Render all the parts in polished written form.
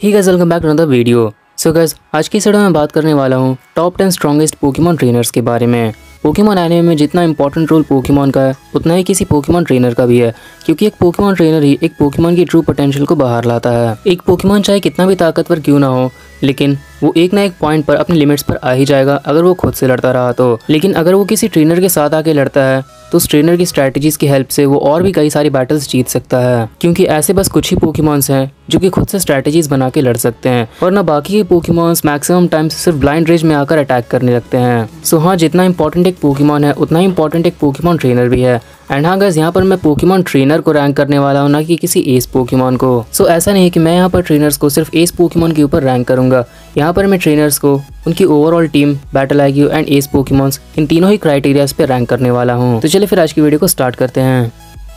Hey guys, welcome back to another video. So guys, आज की इस वीडियो में बात करने वाला हूँ टॉप 10 स्ट्रॉन्गेस्ट पोकेमॉन ट्रेनर्स के बारे में। पोकेमॉन एनिमे में जितना इंपॉर्टेंट रोल पोकेमॉन का है, उतना ही किसी पोकेमॉन ट्रेनर का भी है, क्योंकि एक पोकेमॉन ट्रेनर ही एक पोकेमॉन की ट्रू पोटेंशियल को बाहर लाता है। एक पोकेमॉन चाहे कितना भी ताकतवर क्यों ना हो, लेकिन वो एक ना एक पॉइंट पर अपने लिमिट्स पर आ ही जाएगा अगर वो खुद से लड़ता रहा तो। लेकिन अगर वो किसी ट्रेनर के साथ आके लड़ता है तो उस ट्रेनर की स्ट्रैटेजीज की हेल्प से वो और भी कई सारी बैटल्स जीत सकता है, क्योंकि ऐसे बस कुछ ही पोकेमॉन्स हैं जो कि खुद से स्ट्रैटेजीज बना के लड़ सकते हैं, और ना बाकी के पोकेमॉन्स मैक्सिमम टाइम्स सिर्फ ब्लाइंड रेंज में आकर अटैक करने लगते हैं। सो हाँ, जितना इंपॉर्टेंट एक पोकेमॉन है उतना ही इंपॉर्टेंट एक पोकेमॉन ट्रेनर भी है। एंड हाँ गाइस, यहाँ पर मैं पोकेमॉन ट्रेनर को रैंक करने वाला हूँ, ना कि किसी एस पोकेमॉन को। सो ऐसा नहीं है कि मैं यहाँ पर ट्रेनर्स को सिर्फ एस पोकेमॉन के ऊपर रैंक करूंगा। यहाँ पर मैं ट्रेनर्स को उनकी overall team, battle IQ and ace Pokemons, इन तीनों ही क्राइटेरियाज पे रैंक करने वाला हूँ। तो चलिए फिर आज की वीडियो को स्टार्ट करते हैं।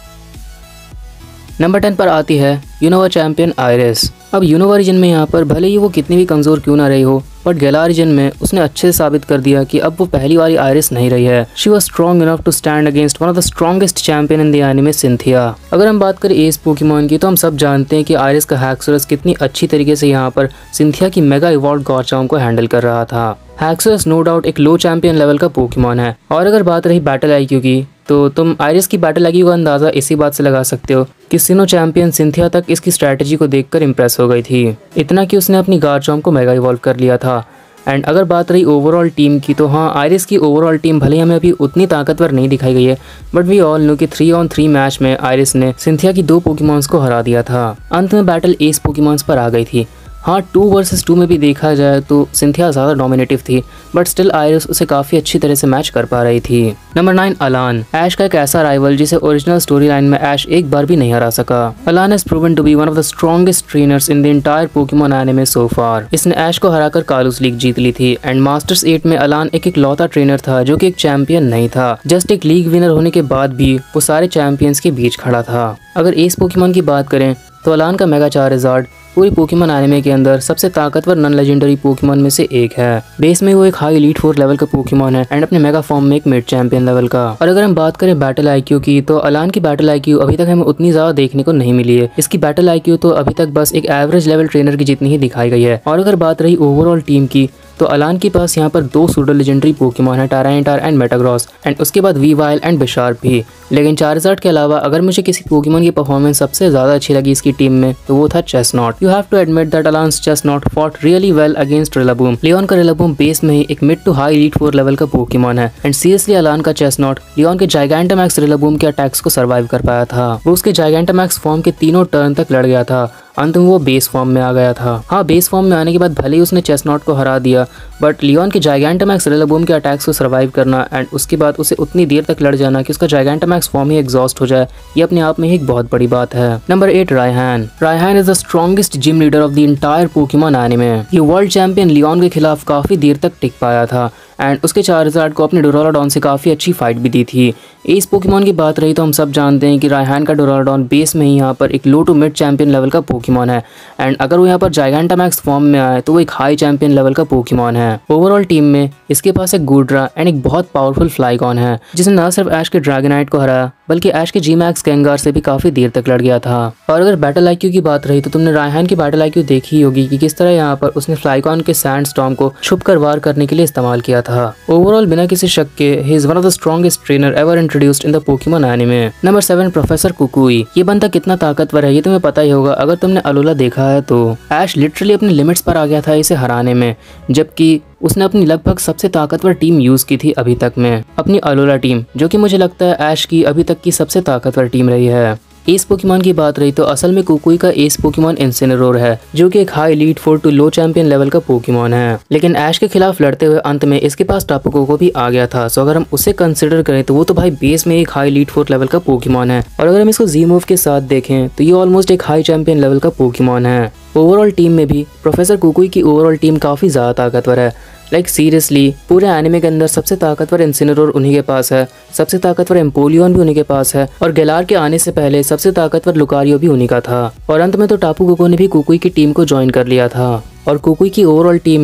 नंबर 10 पर आती है यूनोवा चैंपियन आयरिस। अब यूनोवा रीजन में यहाँ पर भले ही वो कितनी भी कमज़ोर क्यों ना रही हो, बट गैलार रीजन में उसने अच्छे से साबित कर दिया कि अब वो पहली वाली आयरिस नहीं रही है। She was strong enough to stand against one of the strongest champion in the anime, Cynthia. अगर हम बात करें एस पोकेमॉन की, तो हम सब जानते हैं कि आयरिस का हैक्सोरस कितनी अच्छी तरीके से यहाँ पर सिंथिया की मेगा इवॉल्व्ड गॉर्चाउन को हैंडल कर रहा था। हैक्सोरस नो डाउट एक लो चैंपियन लेवल का पोकेमॉन है। और अगर बात रही बैटल आईक्यू की, तो तुम आयरिस की बैटल आईक्यू का अंदाज़ा इसी बात से लगा सकते हो कि सिनो चैंपियन सिंथिया तक इसकी स्ट्रैटेजी को देखकर इंप्रेस हो गई थी, इतना कि उसने अपनी गार्चाउन को मेगा इवॉल्व कर लिया था। एंड अगर बात रही ओवरऑल टीम की, तो हाँ, आयरिस की ओवरऑल टीम भले हमें अभी उतनी ताकतवर नहीं दिखाई गई है, बट वी ऑल नो कि 3-on-3 मैच में आयरिस ने सिंथिया की 2 पोकेमॉन्स को हरा दिया था। अंत में बैटल एस पोकेमॉन्स पर आ गई थी। हाँ, 2 वर्सेस 2 में भी देखा जाए तो सिंथिया ज़्यादा डोमिनेटिव थी, बट स्टिल आयरिस उसे काफ़ी अच्छी तरह से मैच कर पा रही थी। नंबर 9 अलान। ऐश का एक ऐसा राइवल जिसे ओरिजिनल स्टोरी लाइन में ऐश एक बार भी नहीं हरा सका। Alain has proven to be one of the strongest trainers in the entire Pokemon anime so far. इसने ऐश को हराकर कालूस लीग जीत ली थी। एंड मास्टर्स 8 में अलान एक इकलौता ट्रेनर था जो कि एक चैंपियन नहीं था। जस्ट एक लीग विनर होने के बाद भी वो सारे चैंपियंस के बीच खड़ा था। अगर एस पोकेमॉन की बात करें तो अलान का मेगा चार्जर्ड पूरी पोकेमॉन एनिमे के अंदर सबसे ताकतवर नॉन लेजेंडरी पोकेमॉन में से एक है। बेस में वो एक हाई एलीट 4 लेवल का पोकेमॉन है एंड अपने मेगा फॉर्म में एक मिड चैंपियन लेवल का। और अगर हम बात करें बैटल आईक्यू की, तो अलान की बैटल आईक्यू अभी तक हमें उतनी ज्यादा देखने को नहीं मिली है। इसकी बैटल आईक्यू तो अभी तक बस एक एवरेज लेवल ट्रेनर की जितनी ही दिखाई गई है। और अगर बात रही ओवरऑल टीम की, तो अलान के पास यहाँ पर 2 सूडो लेजेंडरी पोकेमॉन है, टायरानिटार एंड मेटाग्रॉस, एंड उसके बाद वीवाइल एंड बिशार्प भी। लेकिन चार्जर्ड के अलावा अगर मुझे किसी पोकेमॉन की परफॉर्मेंस सबसे ज्यादा अच्छी लगी इसकी टीम में, तो वो था Chesnaught. You have to admit that Alain's Chesnaught fought really well against Rillaboom. Leon का रिलाबूम बेस में ही एक mid to high elite 4 level का पोकेमॉन है, एंड सीरियसली अलान का चेस्नॉट लियोन के जाइगैंटामैक्स रिलाबूम के अटैक्स को सर्वाइव कर पाया था। वो उसके जाइगैंटामैक्स फॉर्म के तीनों टर्न तक लड़ गया था। अंत में वो बेस फॉर्म में आ गया था। हाँ, बेस फॉर्म में आने के बाद भले ही उसने चेस्नॉट को हरा दिया, बट लियोन के जाइगैंटामैक्स रिलाबूम के अटैक्स को सर्वाइव करना एंड उसके बाद उसे उतनी देर तक लड़ जाना कि उसका जाइगैंटामैक्स फॉर्म ही एग्जॉस्ट हो जाए, ये अपने आप में ही एक बहुत बड़ी बात है। Number 8 Raihan. Raihan is the strongest gym leader of the entire Pokemon anime. ये वर्ल्ड चैंपियन लियोन के खिलाफ काफी देर तक टिक पाया था एंड उसके चार्जर्ड को अपने डोरालॉडॉन से काफ़ी अच्छी फाइट भी दी थी। एस पोकेमॉन की बात रही तो हम सब जानते हैं कि रायहान का डोरालॉडॉन बेस में ही यहाँ पर एक low to mid champion level का पोकेमॉन है, एंड अगर वो यहाँ पर जाइगैंटामैक्स फॉर्म में आए तो वो एक हाई चैंपियन लेवल का पोकेमॉन है। ओवरऑल टीम में इसके पास एक गुड्रा एंड एक बहुत पावरफुल फ्लाइगॉन है, जिसने न सिर्फ ऐश के ड्रैगनाइट को हराया बल्कि ऐश के जी-मैक्स कैंगार से भी काफ़ी देर तक लड़ गया था। और अगर बैटल आईक्यू की बात रही तो तुमने रायहान की बैटल आईक्यू देखी ही होगी कि किस तरह यहाँ पर उसने फ्लाइगॉन के सैंड स्टॉर्म को छुप कर वार करने के लिए इस्तेमाल किया था। ओवरऑल बिना किसी शक के he is one of the strongest trainer ever introduced in the Pokemon anime. Number 7 professor Kukui. ये बंदा कितना ताकतवर है ये तुम्हें पता ही होगा अगर तुमने अलोला देखा है तो। ऐश लिटरली अपने लिमिट्स पर आ गया था इसे हराने में, जबकि उसने अपनी लगभग सबसे ताकतवर टीम यूज की थी अभी तक में, अपनी अलोला टीम, जो कि मुझे लगता है ऐश की अभी तक की सबसे ताकतवर टीम रही है। एस पोकेमॉन की बात रही तो असल में कुकुई का एस पोकेमॉन इन्सिनेरोर है, जो कि एक high elite 4 to low champion level का पोकेमॉन है। लेकिन ऐश के खिलाफ लड़ते हुए अंत में इसके पास टापू कोको भी आ गया था। सो अगर हम उसे कंसिडर करें तो वो तो भाई बेस में एक हाई एलीट 4 लेवल का पोकेमॉन है, और अगर हम इसको जी मूव के साथ देखें तो ये ऑलमोस्ट एक हाई चैंपियन लेवल का पोकेमॉन है। ओवरऑल टीम में भी प्रोफेसर कुकुई की ओवरऑल टीम काफी ज्यादा ताकतवर है। लाइक सीरियसली पूरे एनिमे के अंदर सबसे ताकतवर इन्सिनेरोर उन्हीं के पास है, सबसे ताकतवर एम्पोलियन भी उन्हीं के पास है, और गैलार के आने से पहले सबसे ताकतवर लुकारियो भी उन्हीं का था। और अंत में तो टापू कोको ने भी कुकुई की टीम को ज्वाइन कर लिया था, और कुकुई की ओवरऑल टीम ने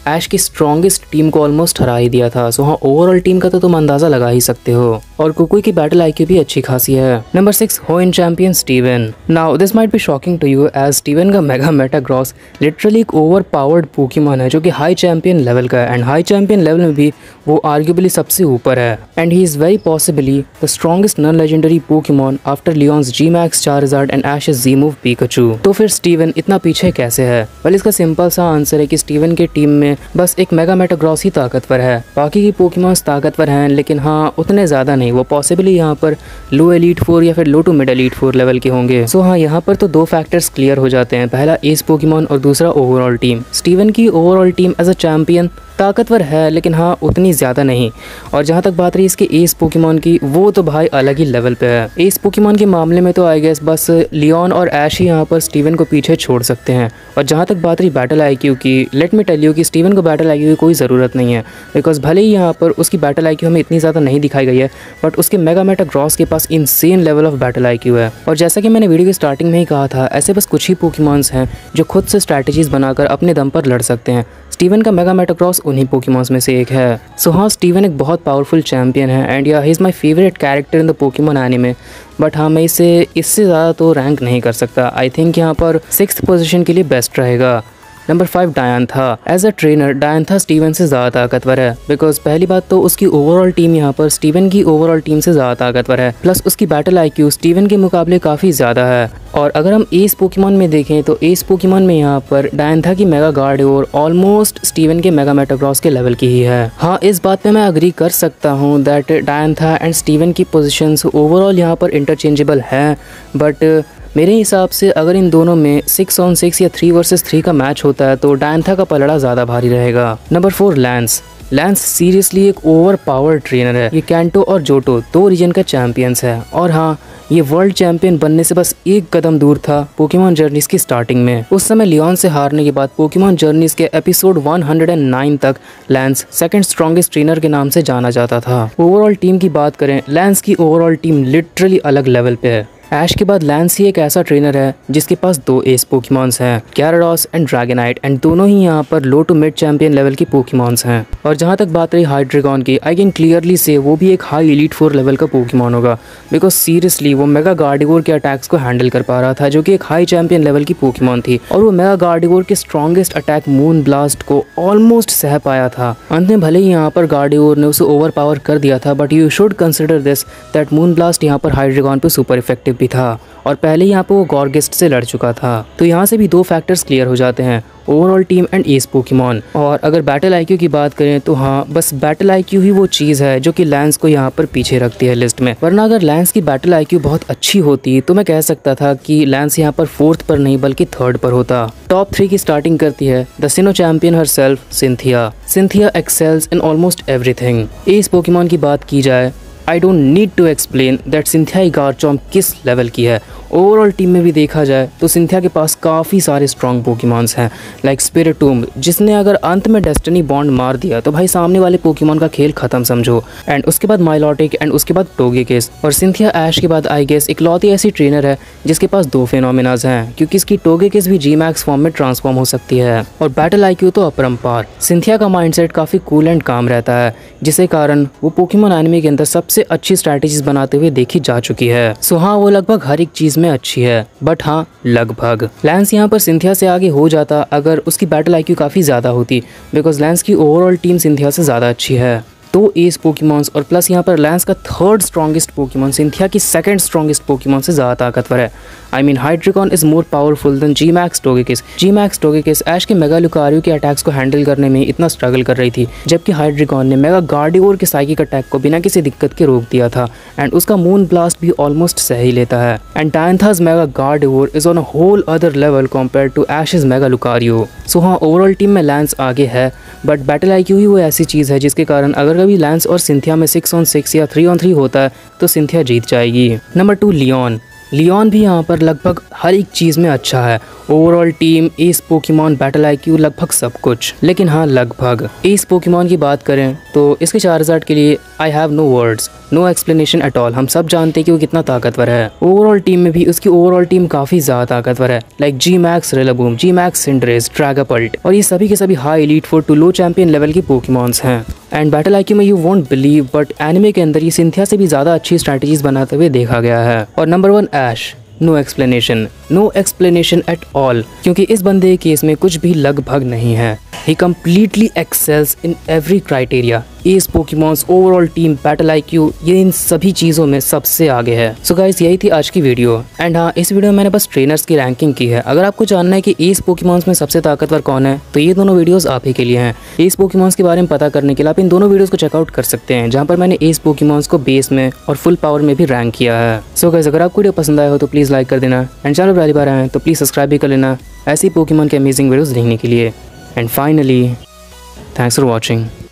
ऐश की स्ट्रॉन्गेस्ट टीम को ऑलमोस्ट हरा ही दिया था। सो हाँ, ओवरऑल टीम का तो तुम अंदाजा लगा ही सकते हो। और कुकुई की बैटल आईक्यू भी अच्छी खासी है। Number 6 Hoenn champion Steven. Now this might be shocking to you as Steven का मेगा मेटाग्रॉस लिटरली एक ओवर पावर्ड पोकेमॉन है जो कि हाई चैंपियन लेवल का है, एंड हाई चैंपियन लेवल में भी वो आर्ग्यूबली सबसे ऊपर है, and he is very possibly the strongest non legendary Pokemon after Leon's G Max Charizard and Ash's G move Pikachu. तो फिर स्टीवन इतना पीछे कैसे है? वेल, इसका सिंपल सा आंसर है कि स्टीवन की टीम में बस एक मेगा मेटाग्रॉस ही ताकतवर है, बाकी की पोकेमॉन्स ताकतवर हैं लेकिन हाँ उतने ज्यादा नहीं। वो पॉसिबली यहाँ पर लो एलीट 4 या फिर low to mid elite 4 level के होंगे। सो हाँ, यहाँ पर तो दो फैक्टर्स क्लियर हो जाते हैं, पहला एस पोकेमॉन और दूसरा ओवरऑल टीम। स्टीवन की overall team as a champion ताकतवर है लेकिन हाँ उतनी ज़्यादा नहीं। और जहाँ तक बात रही इसके एस पोकेमॉन की, वो तो भाई अलग ही लेवल पे है। एस पोकेमॉन के मामले में तो आई गेस बस लियोन और ऐश ही यहाँ पर स्टीवन को पीछे छोड़ सकते हैं। और जहाँ तक बात रही बैटल आईक्यू की, लेट मी टेल यू कि स्टीवन को बैटल आईक्यू की कोई ज़रूरत नहीं है, बिकॉज भले ही यहाँ पर उसकी बैटल आईक्यू हमें इतनी ज़्यादा नहीं दिखाई गई है, बट उसके मेगा मेटाग्रॉस के पास insane level of battle IQ है। और जैसा कि मैंने वीडियो की स्टार्टिंग में ही कहा था, ऐसे बस कुछ ही पोकेमॉन्स हैं जो खुद से स्ट्रैटेजीज बनाकर अपने दम पर लड़ सकते हैं। स्टीवन का मेगा मेटाग्रॉस उन्हीं पोकेमॉन्स में से एक है। सो हाँ, स्टीवन एक बहुत पावरफुल चैंपियन है एंड या he is my favourite character in the Pokemon anime, but हाँ मैं इसे इससे ज़्यादा तो रैंक नहीं कर सकता। आई थिंक यहाँ पर 6th पोजीशन के लिए बेस्ट रहेगा। Number 5 Diantha. As a trainer Diantha Steven से ज़्यादा ताकतवर है, बिकॉज पहली बात तो उसकी ओवरऑल टीम यहाँ पर स्टीवन की ओवरऑल टीम से ज़्यादा ताकतवर है, प्लस उसकी बैटल आईक्यू स्टीवन के मुकाबले काफ़ी ज़्यादा है। और अगर हम एस पोकेमॉन में देखें तो एस पोकेमॉन में यहाँ पर डायंथा की मेगा गार्डियोर ऑलमोस्ट स्टीवन के मेगा मेटाग्रॉस के लेवल की ही है। हाँ, इस बात पे मैं अग्री कर सकता हूँ दैट डायंथा एंड स्टीवन की पोजीशंस ओवरऑल यहाँ पर इंटरचेंजेबल हैं, बट मेरे हिसाब से अगर इन दोनों में 6 on 6 या 3 versus 3 का मैच होता है तो डायंथा का पलड़ा ज़्यादा भारी रहेगा। Number 4 Lance. लैंस सीरियसली एक ओवर पावर ट्रेनर है। ये कैंटो और जोटो दो रीजन का चैंपियंस है, और हाँ ये वर्ल्ड चैंपियन बनने से बस एक कदम दूर था पोकेमॉन जर्नीज की स्टार्टिंग में। उस समय लियोन से हारने के बाद पोकेमॉन जर्नीज के एपिसोड 109 तक लैंस सेकंड स्ट्रॉन्गेस्ट ट्रेनर के नाम से जाना जाता था। ओवरऑल टीम की बात करें, लैंस की ओवरऑल टीम लिटरली अलग लेवल पे है। ऐश के बाद लैंस ही एक ऐसा ट्रेनर है जिसके पास 2 एस पोकेमॉन्स हैं, gyarados एंड ड्रैगनाइट, एंड दोनों ही यहाँ पर low to mid champion level की पोकेमॉन्स हैं। और जहाँ तक बात रही हाइड्रेगॉन की, आई कैन क्लियरली से वो भी एक हाई एलीट 4 लेवल का पोकेमॉन होगा, बिकॉज सीरियसली वो मेगा गार्डिवोर के अटैक्स को हैंडल कर पा रहा था जो कि एक हाई चैंपियन लेवल की पोकेमॉन थी, और वो मेगा गार्डिवोर के स्ट्रॉन्गेस्ट अटैक मून ब्लास्ट को ऑलमोस्ट सह पाया था। अंत में भले ही यहाँ पर गार्डिवोर ने उसे ओवर पावर कर दिया था, but you should consider this that moonblast यहाँ पर हाइड्रेगॉन पे सुपर इफेक्टिव भी था, और पहले यहाँ पे वो गॉर्गिस्ट से लड़ चुका था। तो यहाँ से भी 2 फैक्टर्स क्लियर हो जाते हैं, overall team and ace Pokemon. और अगर बैटल आईक्यू की बात करें तो हाँ, बस बैटल आईक्यू ही वो चीज़ है जो कि लैंस को यहाँ पर पीछे रखती है लिस्ट में, वरना अगर लैंस की बैटल आईक्यू बहुत अच्छी होती तो मैं कह सकता था कि लैंस यहाँ पर 4th पर नहीं बल्कि 3rd पर होता। टॉप 3 की स्टार्टिंग करती है the Sinnoh champion herself, Cynthia. Cynthia excels in almost everything. Ace Pokemon की बात की जाए, I don't need to explain that Cynthia Garchomp किस लेवल की है। ओवरऑल टीम में भी देखा जाए तो सिंथिया के पास काफ़ी सारे स्ट्रॉन्ग पोकेमॉन्स हैं, लाइक स्पिरिटूम, जिसने अगर अंत में डेस्टिनी बॉन्ड मार दिया तो भाई सामने वाले पोकेमॉन का खेल खत्म समझो। एंड उसके बाद माइलॉटिक एंड उसके बाद टोगेकिस। और सिंथिया ऐश के बाद आई गेस इकलौती ऐसी ट्रेनर है जिसके पास 2 फेनोमिनाज हैं, क्योंकि इसकी टोगेकिस भी जी मैक्स फॉर्म में ट्रांसफॉर्म हो सकती है। और बैटल आईक्यू तो अपरंपार। सिंथिया का माइंडसेट काफ़ी कूल एंड काम रहता है, जिसके कारण वो पोकेमॉन एनिमे के अंदर सबसे अच्छी स्ट्रैटेजीज बनाते हुए देखी जा चुकी है। सो हाँ, वो लगभग हर एक चीज में अच्छी है, बट हाँ लगभग। लैंस यहाँ पर सिंथिया से आगे हो जाता अगर उसकी बैटल आईक्यू काफ़ी ज़्यादा होती, बिकॉज लैंस की ओवरऑल टीम सिंथिया से ज़्यादा अच्छी है। 2 एस पोकेमॉन्स और प्लस यहाँ पर लैंस का 3rd स्ट्रॉन्गेस्ट पोकेमॉन सिंथिया की 2nd स्ट्रॉन्गेस्ट पोकेमॉन से ज़्यादा ताकतवर है। I mean Hydreigon is more powerful than G Max Togekiss. G Max Togekiss Ash के मेगा लुकारियो के अटैक्स को हैंडल करने में इतना स्ट्रगल कर रही थी, जबकि हाइड्रेगॉन ने मेगा गार्डिवोर के साइकिक अटैक को बिना किसी दिक्कत के रोक दिया था, एंड उसका मून ब्लास्ट भी ऑलमोस्ट सह ही लेता है। And Diantha's mega Gardevoir is on a whole other level compared to Ash's mega Lucario. So हाँ, ओवरऑल टीम में लैंस आगे है, बट बैटल आईक्यू ही वो ऐसी चीज़ है जिसके कारण अगर कभी लैंस और सिंथिया में 6 on 6 या 3 on 3 होता है तो सिंथिया जीत जाएगी। Number 2 Leone. लियोन भी यहाँ पर लगभग हर एक चीज़ में अच्छा है, overall team, ace Pokemon, battle IQ, लगभग सब कुछ। लेकिन हाँ लगभग एस पोकेमॉन की बात करें तो इसके चार्जार्ड के लिए I have no words. No explanation at all. हम सब जानते हैं कि वो कितना ताकतवर है। ओवरऑल टीम में भी उसकी ओवरऑल टीम काफी ज्यादा ताकतवर है, like G Max Rillaboom, G Max Cinderace, Dragapult, और ये सभी के सभी high elite 4 to low champion level के पोकेमॉन्स हैं। एंड बैटल आईक्यू में you won't believe but anime के अंदर ये सिंथिया से भी ज्यादा अच्छी स्ट्रैटेजीज बनाते हुए देखा गया है। और number 1 Ash, no explanation at all, क्योंकि इस बंदे के केस में कुछ भी लगभग नहीं है। He completely excels in every criteria, ace Pokemons, overall team, battle IQ, ये इन सभी चीज़ों में सबसे आगे है। सो गाइस यही थी आज की वीडियो। एंड हाँ, इस वीडियो में मैंने बस ट्रेनर्स की रैंकिंग की है। अगर आपको जानना है कि एस पोकेमॉन्स में सबसे ताकतवर कौन है तो ये दोनों वीडियोस आप ही के लिए हैं। एस पोकेमॉन्स के बारे में पता करने के लिए आप इन दोनों वीडियोस को चेकआउट कर सकते हैं, जहाँ पर मैंने एस पोकेमॉन्स को बेस में और फुल पावर में भी रैंक किया है। सो गाइस अगर आपको वीडियो पसंद आया हो तो प्लीज़ लाइक कर देना, एंड चैनल पर पहली बार आए तो प्लीज़ सब्सक्राइब भी कर लेना ऐसी पोकेमॉन के अमेजिंग वीडियोस देखने के लिए। And finally, thanks for watching.